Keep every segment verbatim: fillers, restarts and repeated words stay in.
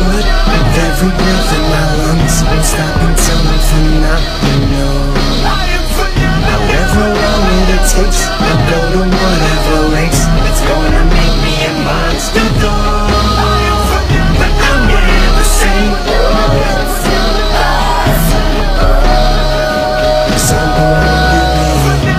blood, with every breath in my lungs. Won't stop until I'm phenomenal. However long it takes, I'll go to whatever lengths. It's gonna make me a monster though, but I'm never sane. Cause I'm born to be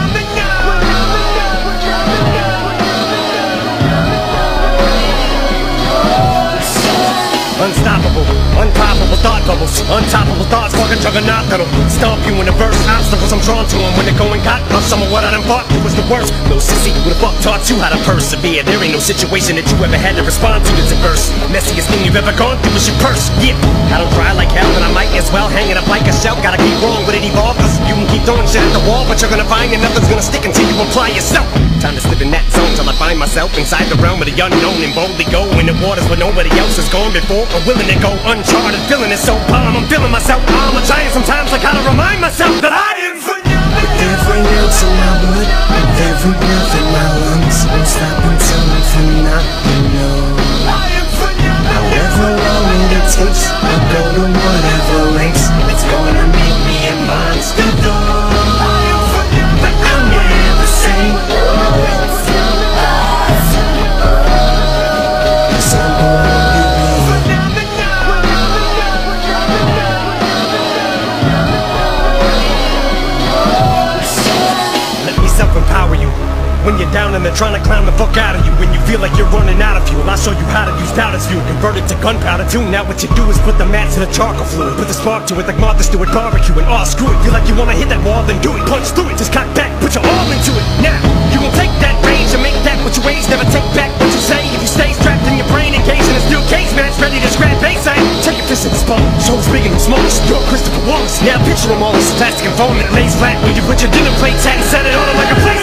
unstoppable, unpoppable thought bubbles, untoppable thoughts, fucking juggernaut that'll stomp you in the verse. Obstacles I'm drawn to them when they're going got of some of what I done fought through was the worst. No sissy, who the fuck taught you how to persevere? There ain't no situation that you ever had to respond to that's adverse. Messiest thing you've ever gone through is your purse. Yeah, I don't cry like hell, and I might as well hang it up like a shell. Gotta keep wrong, but it evolve, cause you can keep throwing shit at the wall, but you're gonna find that nothing's gonna stick until you apply yourself. Time to slip in that zone till I find myself inside the realm of the unknown and boldly go in the waters where nobody else has gone before, or willing to go uncharted. Feeling it so calm, I'm feeling myself. I'm a giant sometimes, I gotta remind myself that I am phenomenal. with every ounce in my blood, with every breath in my lungs. Won't stop until I'm phenomenal. However long it takes, I'll go to whatever lengths. It's gonna make me a monster though, but I'm never sane. Cause I'm born to be Let me self-empower you when you're down and they're trying to clown the fuck out of you. When you feel like you're running out of fuel, I'll show you how to use doubt as fuel. Convert it to gunpowder too. Now what you do is put the match to the charcoal fluid, put the spark to it like Martha Stewart barbecue, and oh screw it. Feel like you wanna hit that wall, then do it. Punch through it, just cock back, put your all into it. Now you gon' take that range and make that what you age. Never take back what you say. If you stay strapped in your brain, engaged in a steel cage match, ready to scrap bass. Take your fist in the spawn, shoulders big and small. You're Christopher Wallace. Now picture them all as plastic and foam that lays flat when you put your dinner plate, and set it on them like a plate.